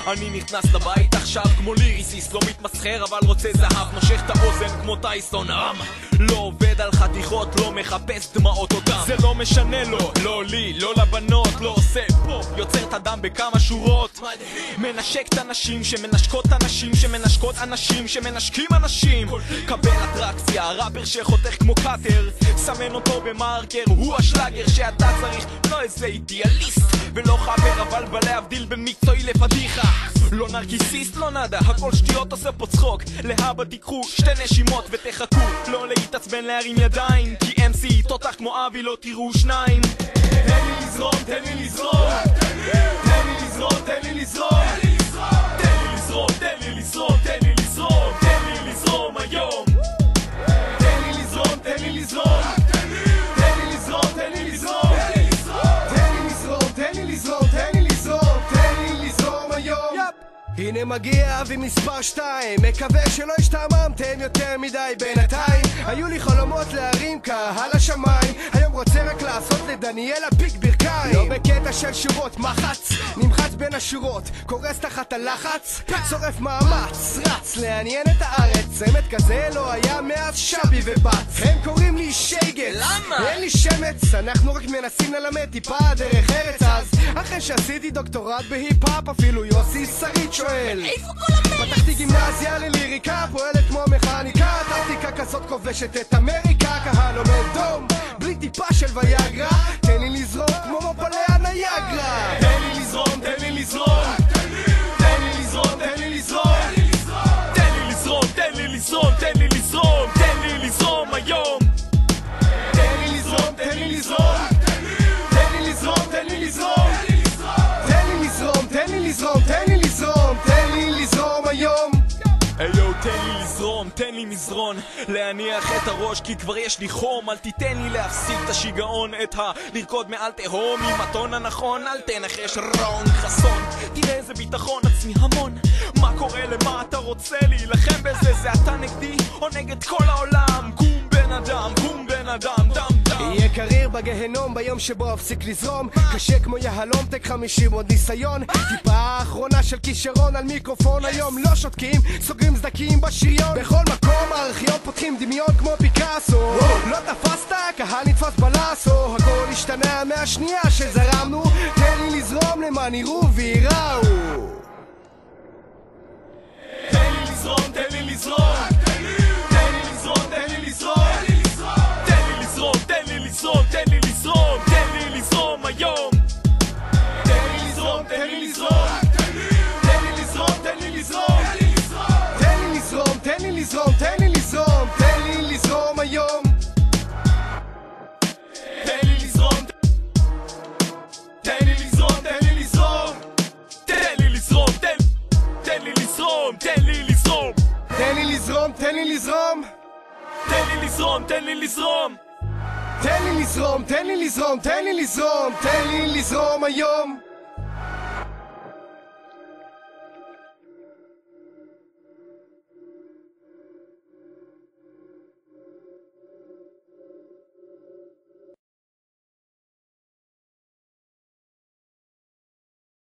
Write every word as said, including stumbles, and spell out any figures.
אני נכנס לבית עכשיו כמו ליריסיס, לא מתמסחר אבל רוצה זהב, נושך את האוזן כמו טייסון רם, לא עובד על חתיכות, לא מחפש דמעות אותם, זה לא משנה לו, לא לי, לא לבנות, לא עושה פופ, יוצר את הדם בכמה שורות, מנשק את אנשים שמנשקות אנשים שמנשקות אנשים שמנשקים אנשים, קבל אטרקציה, ראפר שחותך כמו קאטר, סמן אותו במרקר, הוא השלאגר שאתה צריך, לא איזה אידיאליסט ולא חבר, אבל בלהבדיל בין מקצועי לפדיחה, לא נרקיסיסט, לא נדה, הכל שטויות עושה פה צחוק, להבא תיקחו שתי נשימות ותחכו, לא להתעצבן להרים ידיים, כי אם סי תותח כמו אבי לא תראו שניים. תן לי לזרום, תן לי לזרום, תן לי לזרום, תן לי לזרום, תן לי לזרום, תן לי לזרום, תן לי לזרום, תן לי לזרום היום, תן לי לזרום, תן לי לזרום, תן לי לזרום, תן לי לזרום, תן לי לזרום, תן לי לזרום, תן לי לזרום, תן לי לזרום היום. הנה מגיע אבי מספר שתיים, מקווה שלא השתעממתם יותר מדי בינתיים, היו לי חלומות להרים קהל השמיים, היום רוצה רק לעשות לדניאל הפיק ברכיים, לא בקטע של שורות, מחץ נמחץ בין השורות, קורס תחת הלחץ, שורף מאמץ, רץ לעניין את הארץ, צמד כזה לא היה מאז שבי ובץ, הם קוראים לי שייגץ, למה? אין לי שמץ, אנחנו רק מנסים ללמד טיפה דרך ארץ, אז אחרי שעשיתי דוקטורט בהיפ-אפ אפילו יוסי שרית שואל איפה כל המלץ? פתחתי גימנזיה לליריקה, פועלת כמו מכניקה, טקטיקה כזאת כובשת את אמריקה, קהל עומד דום בלי טיפה של ויאגרה, תן לי לזרום כמו מפלי הנייגרה, תן לי לזרום, תן לי לזרום, תן לי לזרום, תן לי לזרום, תן לי לזרום, תן לי לזרום, תן לי לזרום, תן לי לזרום היום, תן לי לזרום, תן לי לזרום, תן לי לזרום, תן לי לזרום, תן לי לזרום, תן לי לזרום, תן לי לזרום, תן לי לזרום היום. היו, תן לי לזרום, תן לי מזרון, להניח את הראש כי כבר יש לי חום, אל תיתן לי להפסיק את השיגעון, את ה... לרקוד מעל תהום עם הטון הנכון, אל תנחש רון חסון, תראה איזה ביטחון עצמי המון, מה קורה למה אתה רוצה להילחם בזה, זה אתה נגדי או נגד כל העולם, קום בן אדם, קום בן אדם, דם דם, יהיה קריר בגהנום ביום שבו אפסיק לזרום, קשה כמו יהלום, תק חמישים עוד ניסיון, טיפה האחרונה של כישרון על מיקרופון, היום לא שותקים, סוגרים סדקים בשריון, בכל מקום הארכיון פותחים דמיון כמו פיקאסו, לא תפסת, הקהל נתפס בלאסו, הכל השתנה מהשנייה שזרמנו, תן לי לזרום למען יראו ויראו, תן לי לזרום, תן לי לזרום, תן לי לזרום, תן לי לזרום, תן לי לזרום, תן לי לזרום, תן לי לזרום, תן לי לזרום היום, תן לי לזרום, תן לי לזרום, תן לי לזרום, תן לי לזרום, תן לי לזרום, תן לי לזרום, תן לי לזרום, תן לי לזרום היום, תן לי לזרום, תן לי לזרום, תן לי לזרום, תן לי לזרום, תן לי לזרום, תן לי לזרום, תן לי לזרום, תן לי לזרום, תן לי לזרום, תן לי לזרום, תן לי לזרום, תן לי לזרום, תן לי לזרום, תן לי לזרום היום.